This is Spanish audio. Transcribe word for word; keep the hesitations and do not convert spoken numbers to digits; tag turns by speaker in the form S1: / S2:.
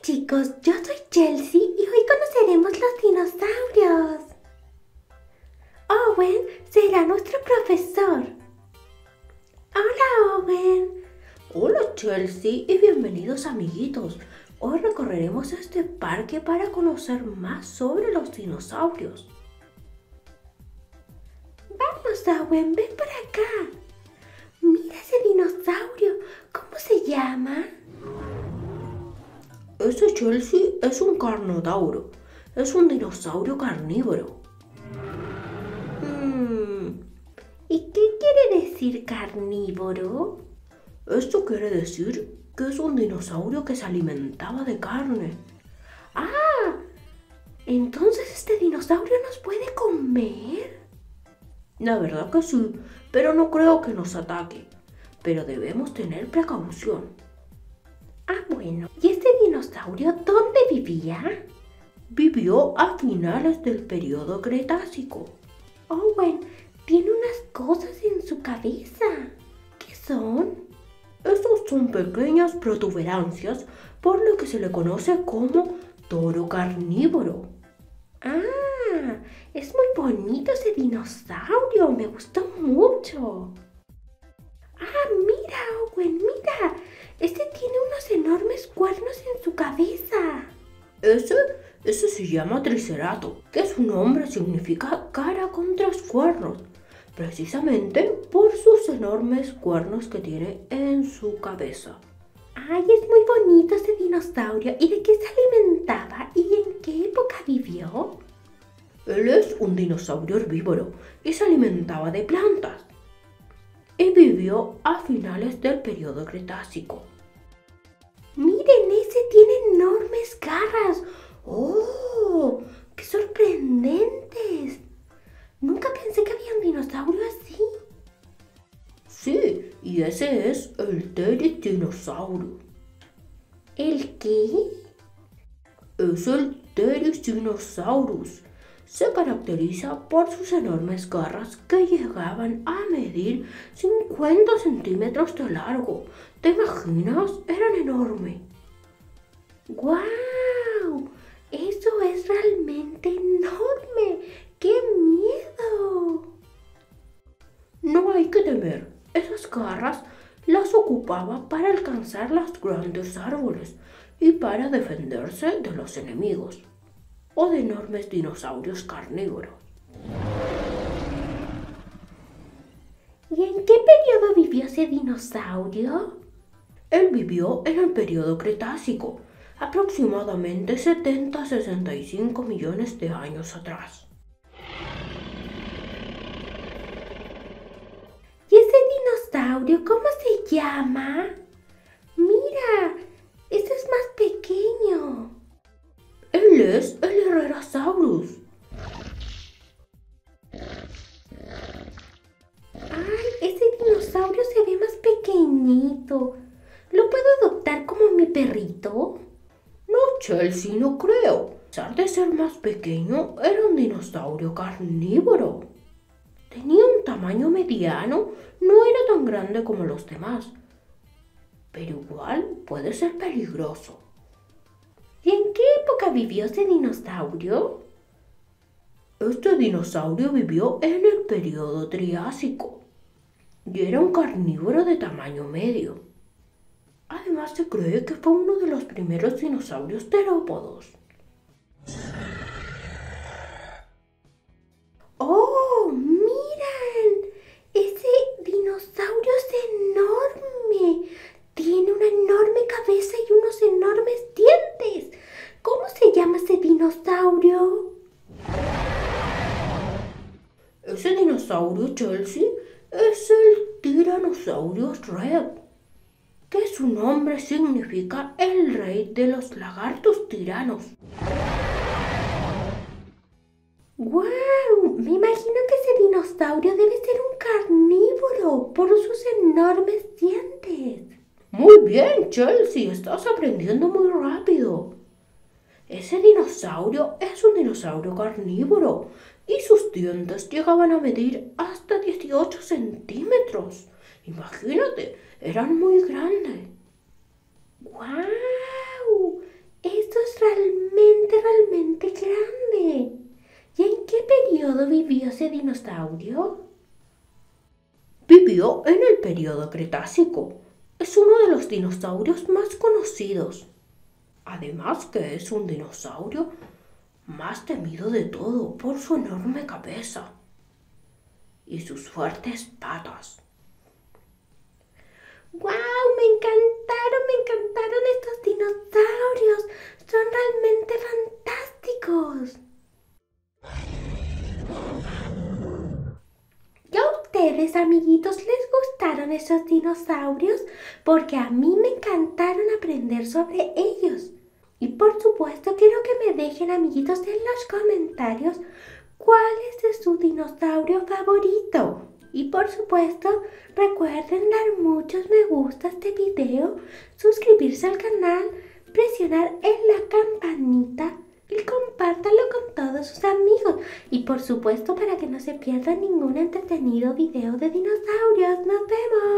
S1: Chicos, yo soy Chelsea y hoy conoceremos los dinosaurios. Owen será nuestro profesor. Hola, Owen.
S2: Hola, Chelsea, y bienvenidos, amiguitos. Hoy recorreremos este parque para conocer más sobre los dinosaurios.
S1: Vamos, Owen, ven por acá. Mira ese dinosaurio. ¿Cómo se llama?
S2: Ese, Chelsea, es un carnotauro. Es un dinosaurio carnívoro.
S1: Hmm. ¿Y qué quiere decir carnívoro?
S2: Esto quiere decir que es un dinosaurio que se alimentaba de carne.
S1: ¡Ah! ¿Entonces este dinosaurio nos puede comer?
S2: La verdad que sí, pero no creo que nos ataque. Pero debemos tener precaución.
S1: Ah, bueno. ¿Y este dinosaurio dónde vivía?
S2: Vivió a finales del periodo Cretácico.
S1: Owen, tiene unas cosas en su cabeza. ¿Qué son?
S2: Estos son pequeñas protuberancias, por lo que se le conoce como toro carnívoro.
S1: Ah, es muy bonito ese dinosaurio, me gustó mucho. Ah, mira, Owen, mira, este tiene unos enormes cuernos en su cabeza.
S2: Ese, ese se llama Tricerato, que su nombre significa cara con tres cuernos, precisamente por sus enormes cuernos que tiene en su cabeza.
S1: Ay, es muy bonito ese dinosaurio. ¿Y de qué se alimentaba y en qué época vivió?
S2: Él es un dinosaurio herbívoro y se alimentaba de plantas. Y vivió a finales del periodo Cretácico.
S1: Miren, ese tiene enormes garras. ¡Oh! ¡Qué sorprendentes! Nunca pensé que había un dinosaurio así.
S2: Sí, y ese es el Therizinosaurus.
S1: ¿El qué?
S2: Es el Therizinosaurus. Se caracteriza por sus enormes garras que llegaban a medir cincuenta centímetros de largo. ¿Te imaginas? Eran enormes.
S1: ¡Guau! Eso es realmente enorme. ¡Qué miedo!
S2: No hay que temer. Esas garras las ocupaba para alcanzar los grandes árboles y para defenderse de los enemigos o de enormes dinosaurios carnívoros.
S1: ¿Y en qué periodo vivió ese dinosaurio?
S2: Él vivió en el periodo Cretácico, aproximadamente setenta a sesenta y cinco millones de años atrás.
S1: ¿Y ese dinosaurio cómo se llama? Mira, ese es más pequeño.
S2: Él es el Herrerasaurus.
S1: Ay, ese dinosaurio se ve más pequeñito. ¿Lo puedo adoptar como mi perrito?
S2: No, Chelsea, no creo. A pesar de ser más pequeño, era un dinosaurio carnívoro. Tenía un tamaño mediano, no era tan grande como los demás, pero igual puede ser peligroso.
S1: ¿Y en qué época vivió ese dinosaurio?
S2: Este dinosaurio vivió en el periodo Triásico y era un carnívoro de tamaño medio. Además, se cree que fue uno de los primeros dinosaurios terópodos.
S1: ¡Oh, miren! Ese dinosaurio es enorme. Tiene una enorme cabeza y unos enormes dientes. ¿Cómo se llama ese dinosaurio?
S2: Ese dinosaurio, Chelsea, es el Tyrannosaurus Rex, que su nombre significa el rey de los lagartos tiranos.
S1: ¡Guau! Me imagino que ese dinosaurio debe ser un carnívoro por sus enormes dientes.
S2: Muy bien, Chelsea, estás aprendiendo muy rápido. Ese dinosaurio es un dinosaurio carnívoro y sus dientes llegaban a medir hasta dieciocho centímetros. Imagínate, eran muy grandes.
S1: ¡Guau! Es periodo vivió ese dinosaurio?
S2: Vivió en el período Cretácico. Es uno de los dinosaurios más conocidos. Además que es un dinosaurio más temido de todo por su enorme cabeza y sus fuertes patas.
S1: ¡Guau! Me encantaron, me encantaron estos dinosaurios. Son realmente fantásticos. ¿Y a ustedes, amiguitos, les gustaron esos dinosaurios? Porque a mí me encantaron aprender sobre ellos. Y por supuesto quiero que me dejen, amiguitos, en los comentarios cuál es su dinosaurio favorito. Y por supuesto recuerden dar muchos me gusta a este video, suscribirse al canal, presionar en la campanita y compártanlo con todos sus amigos. Y por supuesto para que no se pierdan ningún entretenido video de dinosaurios. ¡Nos vemos!